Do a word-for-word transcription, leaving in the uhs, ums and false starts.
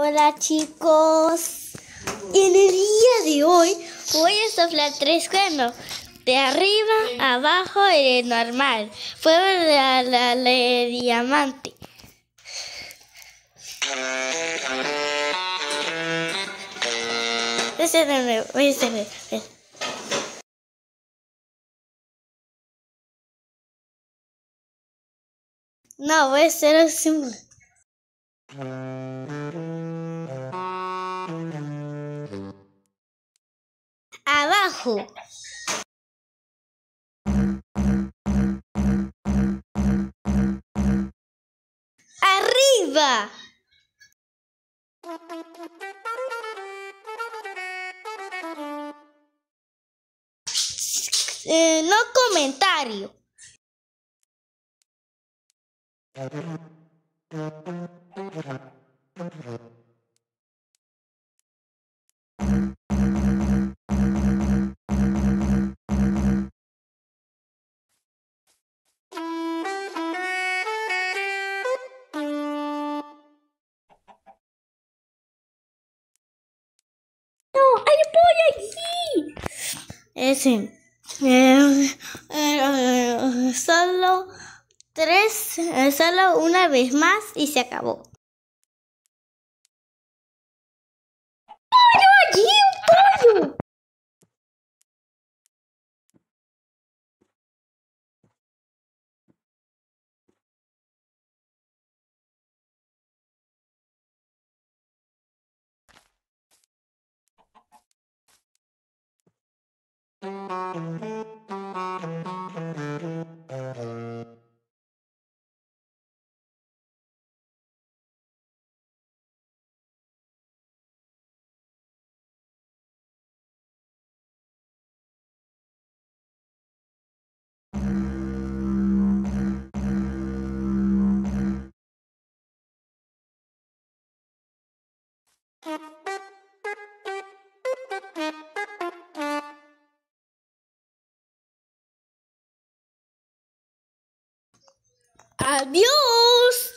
Hola chicos, en el día de hoy voy a soplar tres cuernos, de arriba, abajo y de normal, fuego de la, la, la de diamante. Voy a hacer de nuevo, voy a hacer de nuevo. No, voy a hacer así. Abajo. Arriba. Eh, no comentario. No, hay pollo aquí. Ese. Eh, eh, solo tres, eh, solo una vez más y se acabó. ¡Pollo allí, un pollo! Adiós.